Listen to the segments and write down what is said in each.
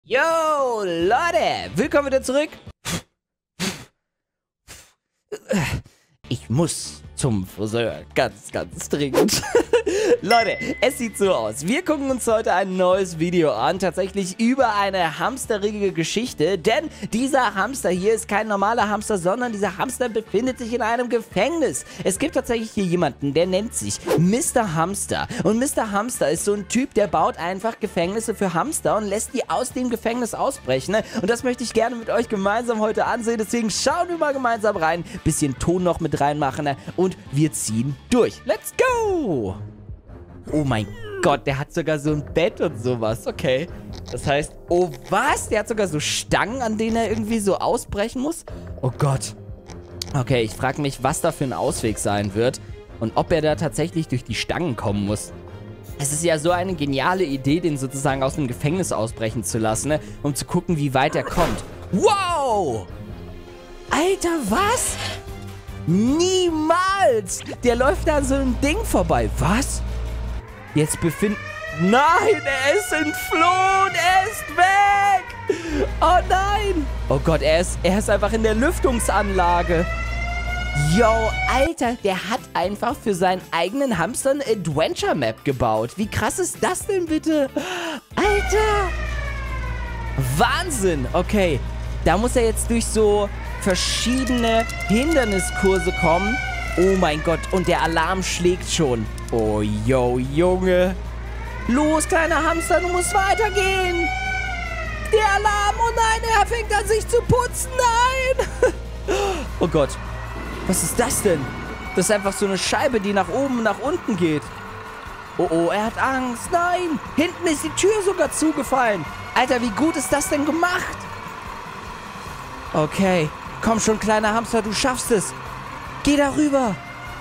Yo, Leute, willkommen wieder zurück. Ich muss zum Friseur, ganz dringend. Leute, es sieht so aus. Wir gucken uns heute ein neues Video an, tatsächlich über eine hamsterige Geschichte, denn dieser Hamster hier ist kein normaler Hamster, sondern dieser Hamster befindet sich in einem Gefängnis. Es gibt tatsächlich hier jemanden, der nennt sich Mr. Hamster. Und Mr. Hamster ist so ein Typ, der baut einfach Gefängnisse für Hamster und lässt die aus dem Gefängnis ausbrechen. Und das möchte ich gerne mit euch gemeinsam heute ansehen, deswegen schauen wir mal gemeinsam rein, bisschen Ton noch mit reinmachen und wir ziehen durch. Let's go! Oh mein Gott, der hat sogar so ein Bett und sowas. Okay. Das heißt, oh was? Der hat sogar so Stangen, an denen er irgendwie so ausbrechen muss? Oh Gott. Okay, ich frage mich, was da für ein Ausweg sein wird und ob er da tatsächlich durch die Stangen kommen muss. Es ist ja so eine geniale Idee, den sozusagen aus dem Gefängnis ausbrechen zu lassen, ne? Um zu gucken, wie weit er kommt. Wow! Alter, was? Niemals! Der läuft da an so einem Ding vorbei. Was? Jetzt Nein, er ist entflohen! Er ist weg! Oh nein! Oh Gott, er ist einfach in der Lüftungsanlage. Yo, Alter, der hat einfach für seinen eigenen Hamster eine Adventure Map gebaut. Wie krass ist das denn bitte? Alter! Wahnsinn! Okay, da muss er jetzt durch so verschiedene Hinderniskurse kommen. Oh mein Gott, und der Alarm schlägt schon. Oh, yo, Junge. Los, kleiner Hamster, du musst weitergehen. Der Alarm, oh nein, er fängt an sich zu putzen, nein. Oh Gott, was ist das denn? Das ist einfach so eine Scheibe, die nach oben und nach unten geht. Oh, oh, er hat Angst, nein. Hinten ist die Tür sogar zugefallen. Alter, wie gut ist das denn gemacht? Okay, komm schon, kleiner Hamster, du schaffst es. Geh da rüber.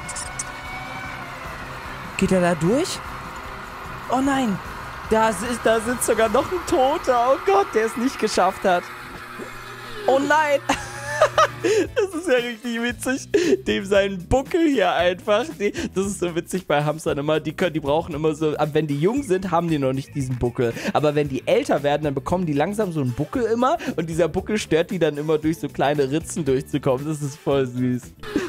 Geht er da durch? Oh nein. Da sitzt sogar noch ein Toter. Oh Gott, der es nicht geschafft hat. Oh nein. Das ist ja richtig witzig. Dem sein Buckel hier einfach. Das ist so witzig bei Hamstern immer. Die brauchen immer so, wenn die jung sind, haben die noch nicht diesen Buckel. Aber wenn die älter werden, dann bekommen die langsam so einen Buckel immer. Und dieser Buckel stört die dann immer durch so kleine Ritzen durchzukommen. Das ist voll süß.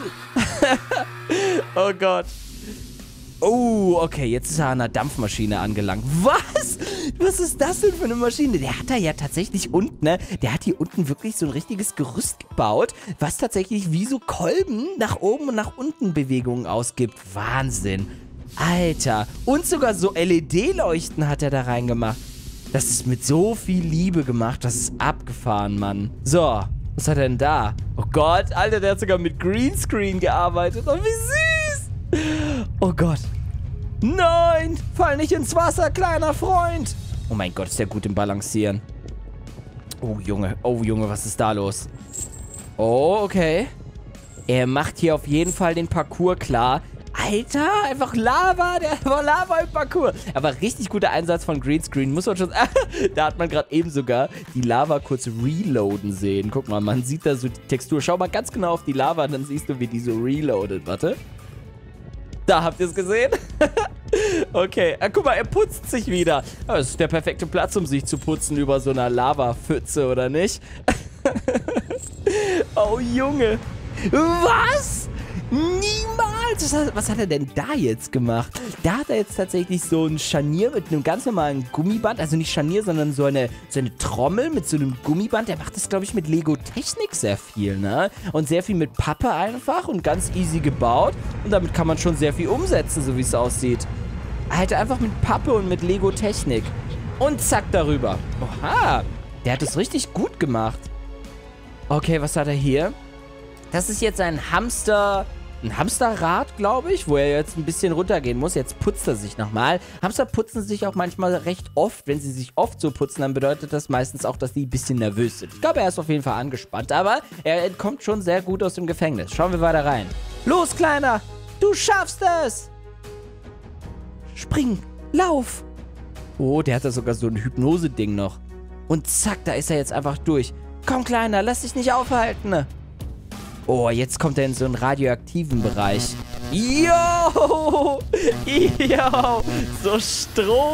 Oh Gott. Oh, okay, jetzt ist er an einer Dampfmaschine angelangt. Was? Was ist das denn für eine Maschine? Der hat da ja tatsächlich unten, ne? Der hat hier unten wirklich so ein richtiges Gerüst gebaut, was tatsächlich wie so Kolben nach oben und nach unten Bewegungen ausgibt. Wahnsinn. Alter. Und sogar so LED-Leuchten hat er da reingemacht. Das ist mit so viel Liebe gemacht. Das ist abgefahren, Mann. So, was hat er denn da? Oh Gott, Alter, der hat sogar mit Greenscreen gearbeitet. Oh, wie süß. Oh Gott. Nein, fall nicht ins Wasser, kleiner Freund. Oh mein Gott, ist der gut im Balancieren. Oh Junge, was ist da los? Oh, okay. Er macht hier auf jeden Fall den Parcours klar. Alter, einfach Lava, der war Lava im Parcours. Aber richtig guter Einsatz von Greenscreen, muss man schon sagen. Da hat man gerade eben sogar die Lava kurz reloaden sehen. Guck mal, man sieht da so die Textur. Schau mal ganz genau auf die Lava, dann siehst du, wie die so reloadet. Warte. Da, habt ihr es gesehen? Okay, guck mal, er putzt sich wieder. Das ist der perfekte Platz, um sich zu putzen über so einer Lavapfütze, oder nicht? Oh, Junge. Was? Niemals! Was hat er denn da jetzt gemacht? Da hat er jetzt tatsächlich so ein Scharnier mit einem ganz normalen Gummiband. Also nicht Scharnier, sondern so eine Trommel mit so einem Gummiband. Der macht das, glaube ich, mit Lego-Technik sehr viel, ne? Und sehr viel mit Pappe einfach und ganz easy gebaut. Und damit kann man schon sehr viel umsetzen, so wie es aussieht. Halt einfach mit Pappe und mit Lego-Technik. Und zack, darüber. Oha, der hat es richtig gut gemacht. Okay, was hat er hier? Das ist jetzt ein Hamsterrad, glaube ich, wo er jetzt ein bisschen runtergehen muss. Jetzt putzt er sich nochmal. Hamster putzen sich auch manchmal recht oft. Wenn sie sich oft so putzen, dann bedeutet das meistens auch, dass die ein bisschen nervös sind. Ich glaube, er ist auf jeden Fall angespannt, aber er entkommt schon sehr gut aus dem Gefängnis. Schauen wir weiter rein. Los, Kleiner! Du schaffst es! Spring! Lauf! Oh, der hat da sogar so ein Hypnose-Ding noch. Und zack, da ist er jetzt einfach durch. Komm, Kleiner, lass dich nicht aufhalten. Oh, jetzt kommt er in so einen radioaktiven Bereich. Yo! Yo! So Strom.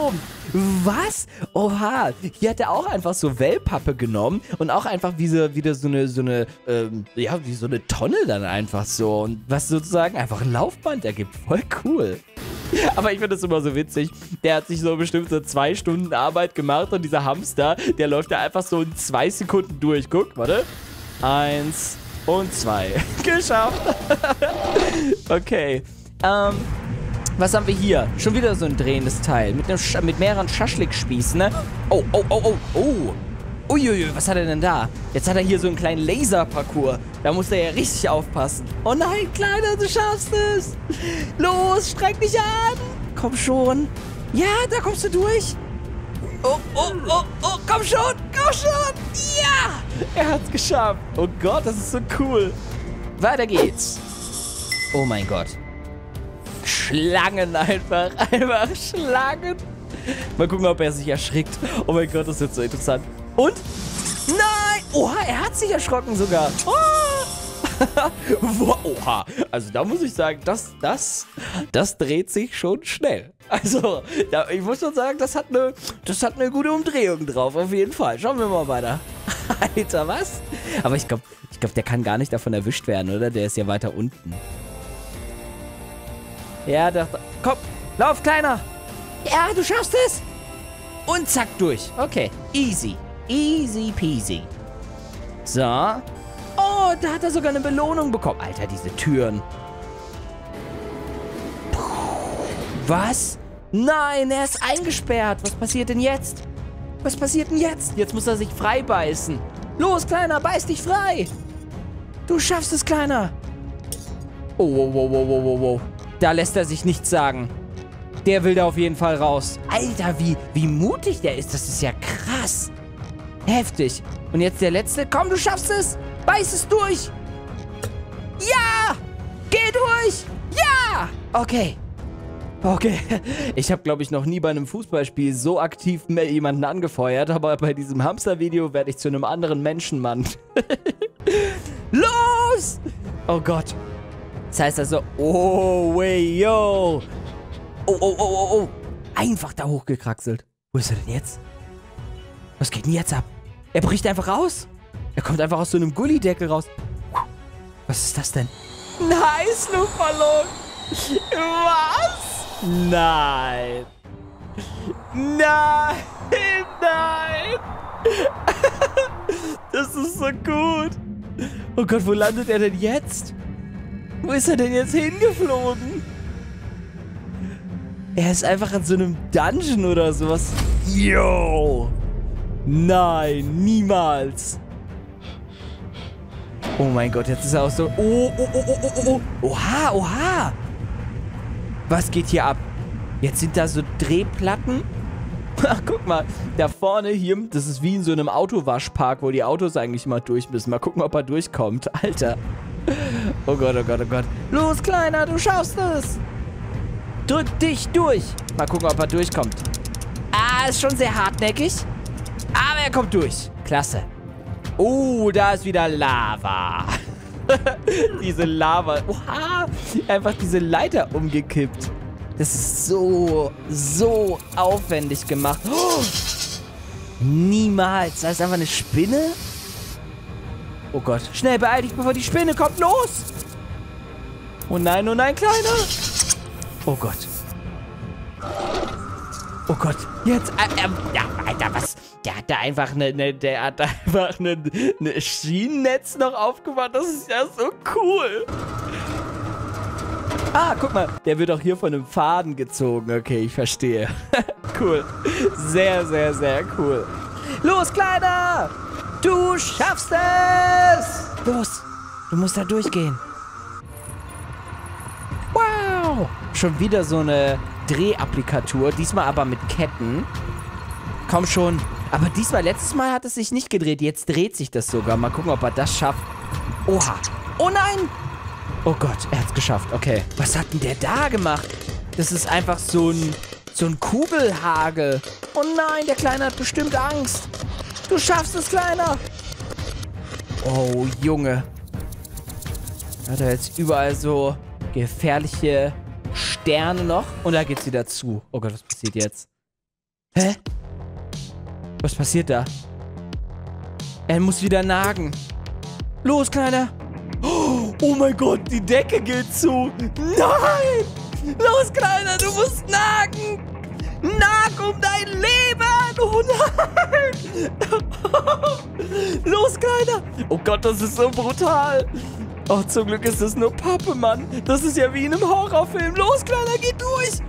Was? Oha. Hier hat er auch einfach so Wellpappe genommen und auch einfach wieder so eine Tonne dann einfach so. Und was sozusagen einfach ein Laufband ergibt. Voll cool. Aber ich finde das immer so witzig. Der hat sich so bestimmt so 2 Stunden Arbeit gemacht und dieser Hamster, der läuft da einfach so in 2 Sekunden durch. Guck, warte. 1 und 2. Geschafft. Okay. Was haben wir hier? Schon wieder so ein drehendes Teil. Mit mehreren Schaschlikspießen, ne? Oh. Uiuiui, was hat er denn da? Jetzt hat er hier so einen kleinen Laserparcours. Da muss er ja richtig aufpassen. Oh nein, Kleiner, du schaffst es. Los, streck dich an. Komm schon. Ja, da kommst du durch. Oh, komm schon. Ja, er hat's geschafft. Oh Gott, das ist so cool. Weiter geht's. Oh mein Gott. Schlangen einfach Schlangen. Mal gucken, ob er sich erschrickt. Oh mein Gott, das wird so interessant. Und? Nein! Oha, er hat sich erschrocken sogar. Oh. Oha, also da muss ich sagen, das dreht sich schon schnell. Also, ich muss schon sagen, das hat eine gute Umdrehung drauf, auf jeden Fall. Schauen wir mal weiter. Alter, was? Aber ich glaube, der kann gar nicht davon erwischt werden, oder? Der ist ja weiter unten. Ja, komm, lauf, Kleiner. Ja, du schaffst es. Und zack, durch. Okay, easy. Easy peasy. So. Oh, da hat er sogar eine Belohnung bekommen. Alter, diese Türen. Was? Nein, er ist eingesperrt. Was passiert denn jetzt? Jetzt muss er sich frei beißen. Los, Kleiner, beiß dich frei. Du schaffst es, Kleiner. Oh. Da lässt er sich nichts sagen. Der will da auf jeden Fall raus. Alter, wie mutig der ist. Das ist ja krass. Heftig. Und jetzt der letzte. Komm, du schaffst es. Beiß es durch. Ja. Geh durch. Ja. Okay. Ich habe, glaube ich, noch nie bei einem Fußballspiel so aktiv jemanden angefeuert. Aber bei diesem Hamster-Video werde ich zu einem anderen Menschenmann. Los. Oh Gott. Das heißt also, oh, wey, yo. Oh. Einfach da hochgekraxelt. Wo ist er denn jetzt? Was geht denn jetzt ab? Er bricht einfach raus. Er kommt einfach aus so einem Gullideckel raus. Was ist das denn? Nice, Luftballon. Was? Nein. Das ist so gut. Oh Gott, wo landet er denn jetzt? Wo ist er denn jetzt hingeflogen? Er ist einfach in so einem Dungeon oder sowas. Yo! Nein, niemals. Oh mein Gott, jetzt ist er auch so... Oh. Oha. Was geht hier ab? Jetzt sind da so Drehplatten. Ach, guck mal. Da vorne hier, das ist wie in so einem Autowaschpark, wo die Autos eigentlich immer durch müssen. Mal gucken, ob er durchkommt. Alter. Oh Gott. Los, Kleiner, du schaffst es. Drück dich durch. Mal gucken, ob er durchkommt. Ah, ist schon sehr hartnäckig. Aber er kommt durch. Klasse. Oh, da ist wieder Lava. Diese Lava. Oha. Einfach diese Leiter umgekippt. Das ist so aufwendig gemacht. Oh. Niemals. Da ist einfach eine Spinne. Oh Gott. Schnell, beeil dich, bevor die Spinne kommt. Los. Oh nein, Kleiner. Oh Gott. Jetzt. Ja, Alter, was? Der hat da einfach eine Schienennetz noch aufgemacht. Das ist ja so cool. Ah, guck mal. Der wird auch hier von einem Faden gezogen. Okay, ich verstehe. Cool. Sehr cool. Los, Kleiner. Du schaffst es. Los. Du musst da durchgehen. Wow. Schon wieder so eine Drehapplikatur. Diesmal aber mit Ketten. Komm schon. Aber letztes Mal hat es sich nicht gedreht. Jetzt dreht sich das sogar. Mal gucken, ob er das schafft. Oha. Oh nein. Oh Gott, er hat's geschafft. Okay. Was hat denn der da gemacht? Das ist einfach so ein Kugelhagel. Oh nein, der Kleine hat bestimmt Angst. Du schaffst es, Kleiner. Oh, Junge. Hat er jetzt überall so gefährliche Sterne noch? Und da geht's wieder zu. Oh Gott, was passiert jetzt? Hä? Was passiert da? Er muss wieder nagen. Los, Kleiner. Oh mein Gott, die Decke geht zu. Nein! Los, Kleiner, du musst nagen. Nag um dein Leben. Oh nein. Los, Kleiner. Oh Gott, das ist so brutal. Oh, zum Glück ist das nur Pappe, Mann. Das ist ja wie in einem Horrorfilm. Los, Kleiner, geh durch.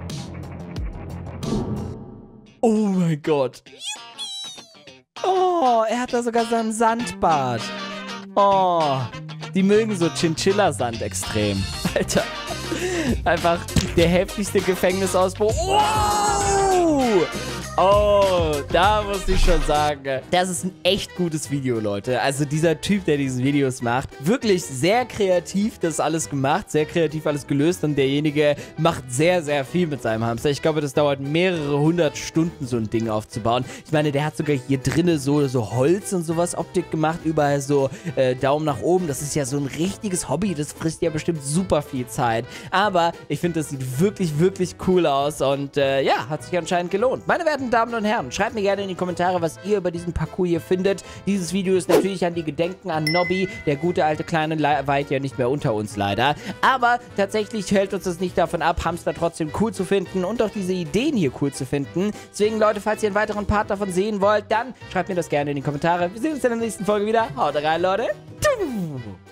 Oh mein Gott. Oh, er hat da sogar seinen Sandbad. Oh, die mögen so Chinchilla-Sand extrem. Alter, einfach der heftigste Gefängnisausbruch. Wow! Oh, da muss ich schon sagen, das ist ein echt gutes Video, Leute. Also dieser Typ, der diese Videos macht, wirklich sehr kreativ das alles gemacht, sehr kreativ alles gelöst und derjenige macht sehr, sehr viel mit seinem Hamster. Ich glaube, das dauert mehrere 100 Stunden, so ein Ding aufzubauen. Ich meine, der hat sogar hier drinnen so Holz und sowas Optik gemacht, überall so Daumen nach oben. Das ist ja so ein richtiges Hobby, das frisst ja bestimmt super viel Zeit. Aber ich finde, das sieht wirklich, wirklich cool aus und ja, hat sich anscheinend gelohnt. Meine werten Damen und Herren, schreibt mir gerne in die Kommentare, was ihr über diesen Parcours hier findet. Dieses Video ist natürlich an die Gedenken an Nobby. Der gute alte Kleine weilt ja nicht mehr unter uns leider. Aber tatsächlich hält uns das nicht davon ab, Hamster trotzdem cool zu finden und auch diese Ideen hier cool zu finden. Deswegen, Leute, falls ihr einen weiteren Part davon sehen wollt, dann schreibt mir das gerne in die Kommentare. Wir sehen uns in der nächsten Folge wieder. Haut rein, Leute. Tschüss.